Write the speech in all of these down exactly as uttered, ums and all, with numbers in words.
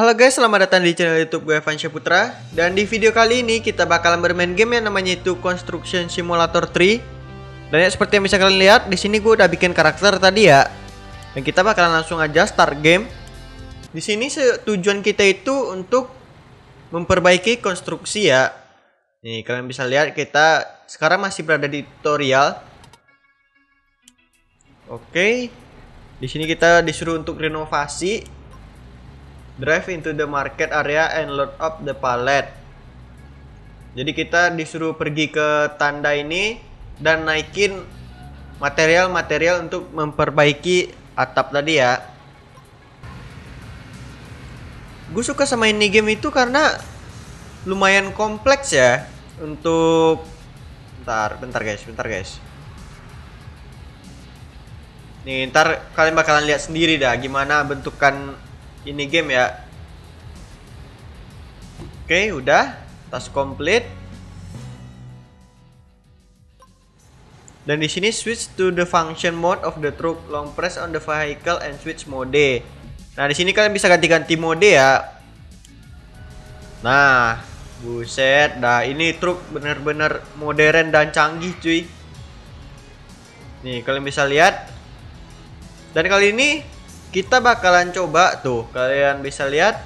Halo guys, selamat datang di channel YouTube gue Evan Syahputra. Dan di video kali ini kita bakalan bermain game yang namanya itu Construction Simulator tiga. Dan ya, seperti yang bisa kalian lihat, di sini gue udah bikin karakter tadi ya. Dan kita bakalan langsung aja start game. Di sini tujuan kita itu untuk memperbaiki konstruksi ya. Nih, kalian bisa lihat kita sekarang masih berada di tutorial. Oke. Di sini kita disuruh untuk renovasi. Drive into the market area and load up the pallet. Jadi kita disuruh pergi ke tanda ini dan naikin material-material untuk memperbaiki atap tadi ya. Gue suka sama ini game itu karena lumayan kompleks ya. Untuk bentar, bentar guys, bentar guys. Nih, ntar kalian bakalan lihat sendiri dah gimana bentukan ini game ya. Oke, udah. Task complete. Dan di sini switch to the function mode of the truck. Long press on the vehicle and switch mode. Nah, di sini kalian bisa ganti-ganti mode ya. Nah, buset. Dah, ini truk bener-bener modern dan canggih, cuy. Nih, kalian bisa lihat. Dan kali ini kita bakalan coba tuh, kalian bisa lihat.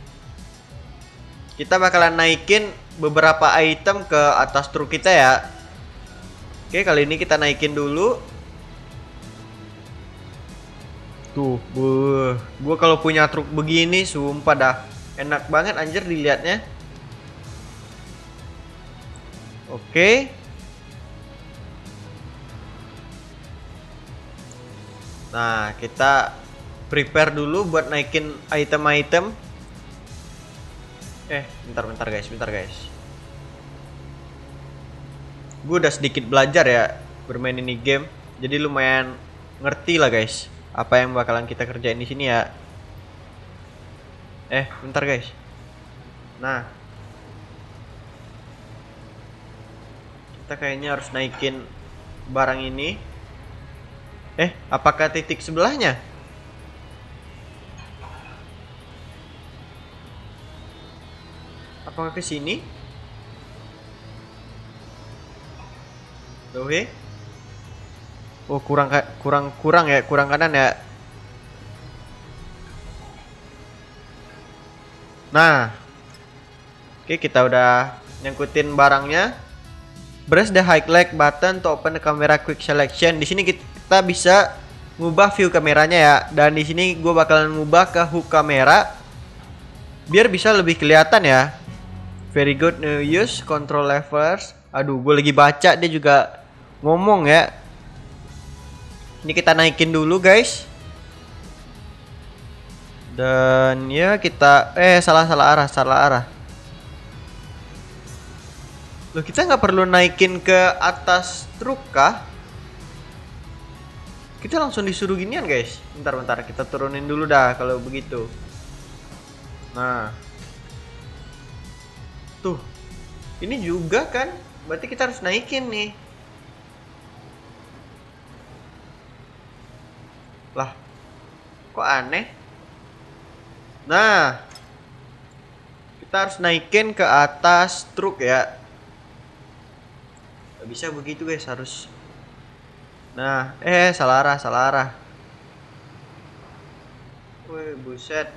Kita bakalan naikin beberapa item ke atas truk kita ya. Oke, kali ini kita naikin dulu. Tuh, buh, gua kalau punya truk begini sumpah dah enak banget anjir dilihatnya. Oke. Nah, kita prepare dulu buat naikin item-item. Eh, bentar-bentar guys, bentar guys. Gue udah sedikit belajar ya bermain ini game, jadi lumayan ngerti lah guys apa yang bakalan kita kerjain di sini ya. Eh, bentar guys. Nah, kita kayaknya harus naikin barang ini. Eh, apakah titik sebelahnya? Apakah ke sini? Oke. Oh, kurang kurang kurang ya, kurang kanan ya. Nah. Oke, kita udah nyangkutin barangnya. Press the highlight button to open the camera quick selection. Di sini kita bisa ngubah view kameranya ya. Dan di sini gue bakalan ngubah ke hook kamera biar bisa lebih kelihatan ya. Very good new use control levers. Aduh, gue lagi baca dia juga ngomong ya. Ini kita naikin dulu guys. Dan ya kita eh salah salah arah salah arah. Loh, kita nggak perlu naikin ke atas truk kah? Kita langsung disuruh ginian guys. Bentar-bentar kita turunin dulu dah kalau begitu. Nah, tuh, ini juga kan, berarti kita harus naikin nih. Lah, kok aneh? Nah, kita harus naikin ke atas truk ya. Gak bisa begitu guys, harus. Nah, eh salah arah, salah arah. Wih, buset.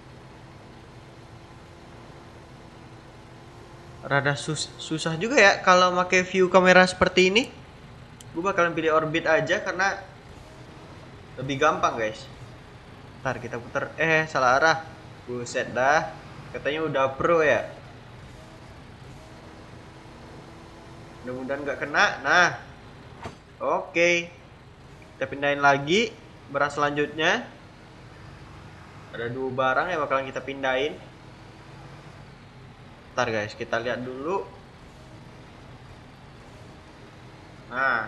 Rada sus susah juga ya kalau pakai view kamera seperti ini. Gue bakalan pilih orbit aja karena lebih gampang guys. Ntar kita putar. Eh, salah arah. Buset dah. Katanya udah pro ya. Mudah-mudahan gak kena. Nah, oke, okay. Kita pindahin lagi barang selanjutnya. Ada dua barang yang bakalan kita pindahin. Ntar guys, kita lihat dulu. Nah,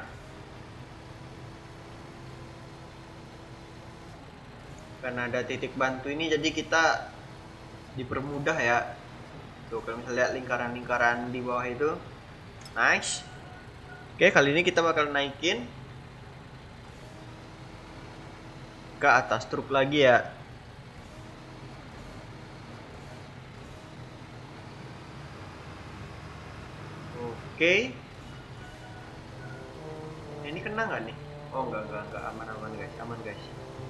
karena ada titik bantu ini jadi kita dipermudah ya. Tuh, kalian bisa lihat lingkaran-lingkaran di bawah itu. Nice. Oke, kali ini kita bakal naikin ke atas truk lagi ya. Oke. Ini kena nggak nih? Oh enggak enggak enggak aman aman guys, aman guys.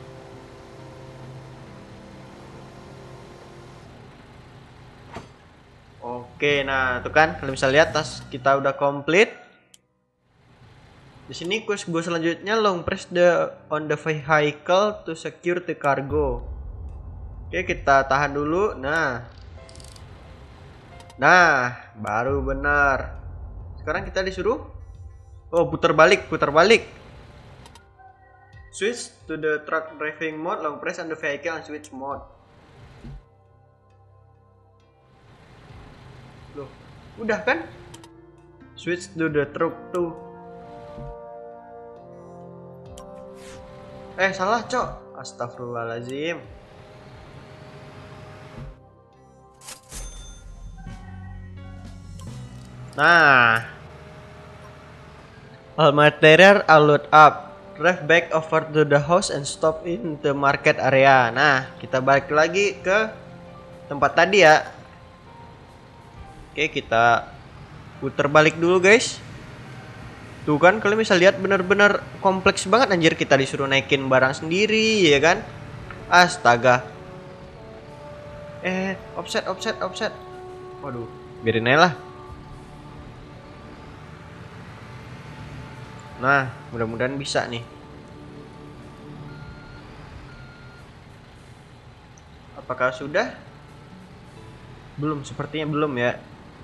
Oke, nah tuh kan kalau bisa lihat tas kita udah komplit. Di sini quest gue selanjutnya long press the on the vehicle to secure the cargo. Oke, kita tahan dulu. Nah. Nah, baru benar. Sekarang kita disuruh oh, putar balik, putar balik. Switch to the truck driving mode, long press on the vehicle and switch mode. Loh, udah kan? Switch to the truck tuh. Eh, salah, Cok. Astagfirullahaladzim. Nah. All material are load up. Drive back over to the house and stop in the market area. Nah, kita balik lagi ke tempat tadi ya. Oke, kita putar balik dulu guys. Tuh kan kalian bisa lihat bener-bener kompleks banget anjir, kita disuruh naikin barang sendiri ya kan. Astaga. Eh, offset offset offset. Waduh, biarin aja lah. Nah, mudah-mudahan bisa nih. Apakah sudah? Belum, sepertinya belum ya.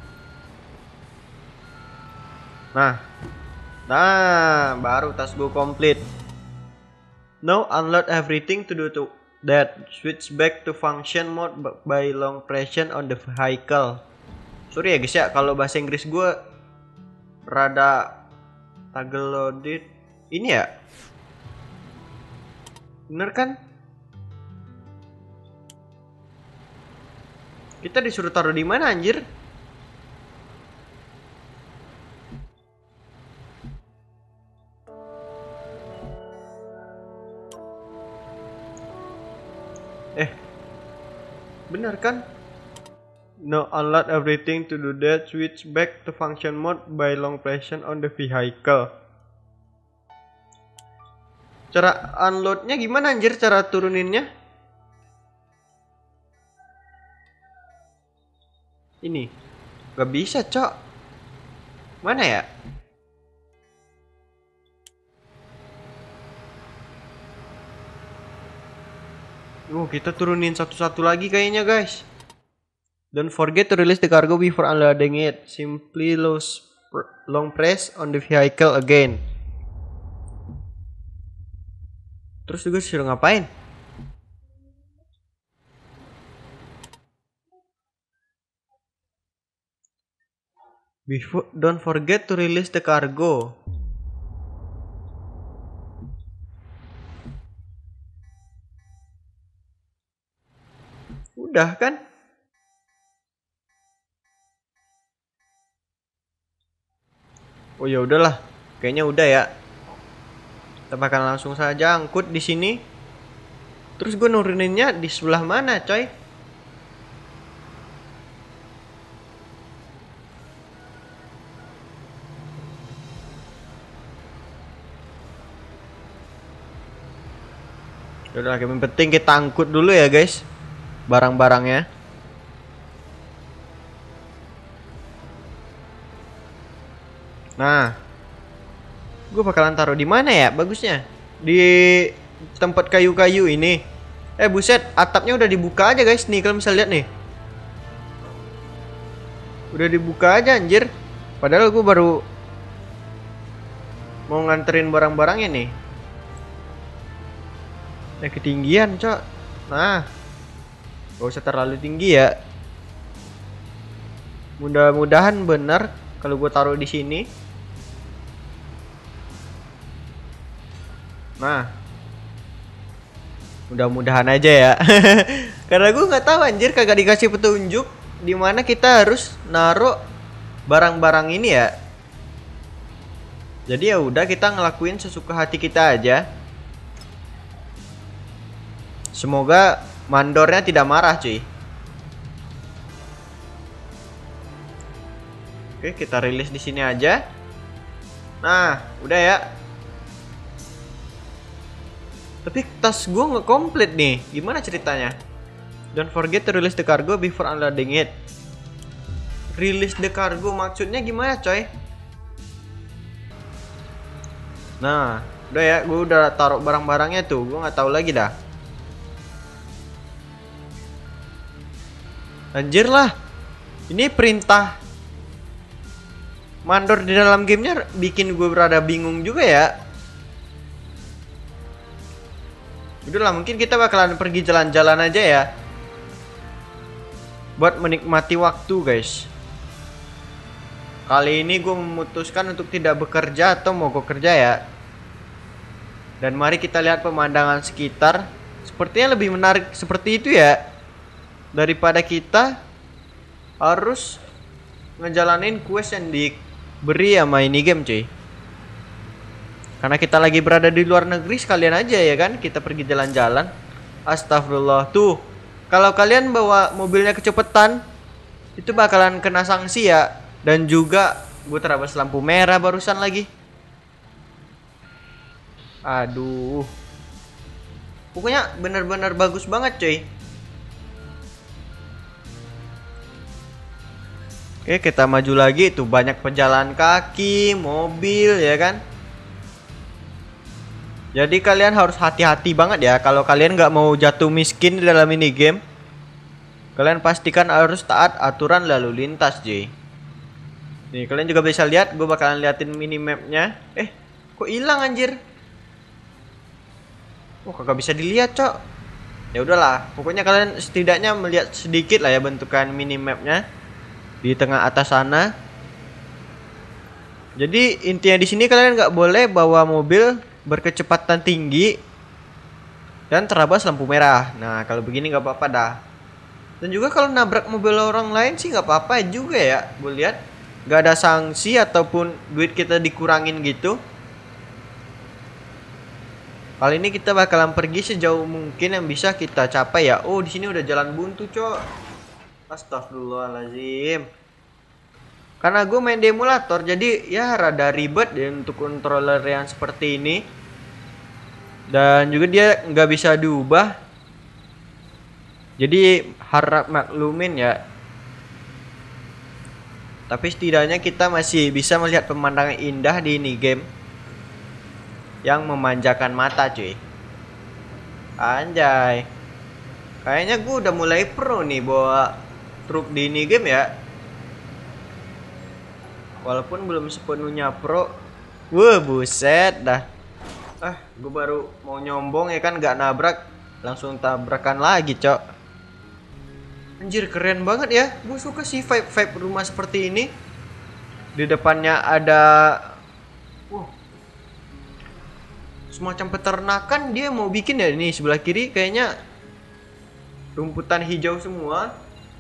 Nah. Nah, baru tas gue komplit. Now unload everything to do to that. Switch back to function mode by long pressing on the vehicle. Sorry ya guys ya, kalau bahasa Inggris gue rada tagelodit. Ini ya? Bener kan? Kita disuruh taruh di mana anjir? Eh, bener kan? No, unload everything to do that. Switch back to function mode by long pressing on the vehicle. Cara unloadnya gimana anjir? Cara turuninnya? Ini gak bisa, Cok. Mana ya? Oh, kita turunin satu-satu lagi kayaknya guys. Don't forget to release the cargo before unloading it. Simply long press on the vehicle again. Terus juga suruh ngapain? Before, don't forget to release the cargo. Udah kan? Oh ya udahlah, kayaknya udah ya. Kita bakal langsung saja angkut di sini. Terus gue nuruninnya di sebelah mana, coy? Udah, yang penting kita angkut dulu ya, guys. Barang-barangnya. Nah, gue bakalan taruh di mana ya? Bagusnya di tempat kayu-kayu ini. Eh buset, atapnya udah dibuka aja guys nih. Kalian bisa lihat nih. Udah dibuka aja anjir. Padahal gue baru mau nganterin barang-barangnya nih. Nah, ketinggian, Cok. Nah, gak usah terlalu tinggi ya. Mudah-mudahan bener kalau gue taruh di sini. Nah, mudah-mudahan aja ya. Karena gue nggak tahu anjir, kagak dikasih petunjuk di mana kita harus naruh barang-barang ini ya. Jadi ya udah, kita ngelakuin sesuka hati kita aja. Semoga mandornya tidak marah, cuy. Oke, kita rilis di sini aja. Nah, udah ya. Tapi tas gue nggak komplit nih. Gimana ceritanya? Don't forget to release the cargo before unloading it. Release the cargo maksudnya gimana, coy? Nah, udah ya. Gue udah taruh barang-barangnya tuh. Gue nggak tahu lagi dah. Anjir lah. Ini perintah mandor di dalam gamenya bikin gue berada bingung juga ya. Udahlah, mungkin kita bakalan pergi jalan-jalan aja ya, buat menikmati waktu, guys. Kali ini gue memutuskan untuk tidak bekerja atau mogok kerja ya. Dan mari kita lihat pemandangan sekitar. Sepertinya lebih menarik seperti itu ya, daripada kita harus ngejalanin quest yang diberi sama ini game, cuy. Karena kita lagi berada di luar negeri, sekalian aja ya kan kita pergi jalan-jalan. Astagfirullah. Tuh, kalau kalian bawa mobilnya kecepatan, itu bakalan kena sanksi ya. Dan juga gue terabas lampu merah barusan lagi. Aduh. Pokoknya bener-bener bagus banget, cuy. Oke, kita maju lagi. Tuh banyak pejalan kaki, mobil ya kan. Jadi kalian harus hati-hati banget ya kalau kalian nggak mau jatuh miskin di dalam ini game. Kalian pastikan harus taat aturan lalu lintas, J. Nih, kalian juga bisa lihat, gue bakalan liatin minimapnya. Eh, kok hilang anjir? Oh, kagak bisa dilihat, cok. Ya udahlah, pokoknya kalian setidaknya melihat sedikit lah ya bentukan minimapnya di tengah atas sana. Jadi intinya di sini kalian nggak boleh bawa mobil berkecepatan tinggi dan terabas lampu merah. Nah, kalau begini nggak apa-apa dah. Dan juga kalau nabrak mobil orang lain sih nggak apa-apa juga ya. Gue lihat nggak ada sanksi ataupun duit kita dikurangin gitu. Kali ini kita bakalan pergi sejauh mungkin yang bisa kita capai ya. Oh, di sini udah jalan buntu, cok. Astagfirullahaladzim. Karena gue main di emulator, jadi ya rada ribet ya untuk controller yang seperti ini. Dan juga dia nggak bisa diubah. Jadi harap maklumin ya. Tapi setidaknya kita masih bisa melihat pemandangan indah di ini game yang memanjakan mata, cuy. Anjay. Kayaknya gue udah mulai pro nih bawa truk di ini game ya. Walaupun belum sepenuhnya pro. Wah, buset dah. Ah, gue baru mau nyombong ya kan, gak nabrak, langsung tabrakan lagi, cok. Anjir, keren banget ya. Gue suka sih vibe-vibe rumah seperti ini. Di depannya ada wow, semacam peternakan. Dia mau bikin ya, ini sebelah kiri kayaknya rumputan hijau semua.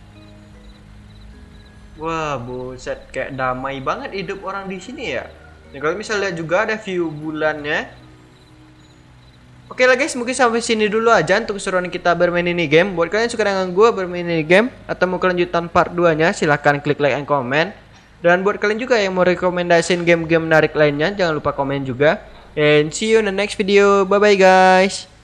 Wah, buset, kayak damai banget hidup orang di sini ya. Nah, kalau misalnya juga ada view bulannya. Oke lah guys, mungkin sampai sini dulu aja untuk keseruan kita bermain ini game. Buat kalian yang suka dengan gue bermain ini game atau mau kelanjutan part dua nya, silahkan klik like and comment. Dan buat kalian juga yang mau rekomendasiin game-game menarik lainnya, jangan lupa komen juga. And see you in the next video. Bye bye guys.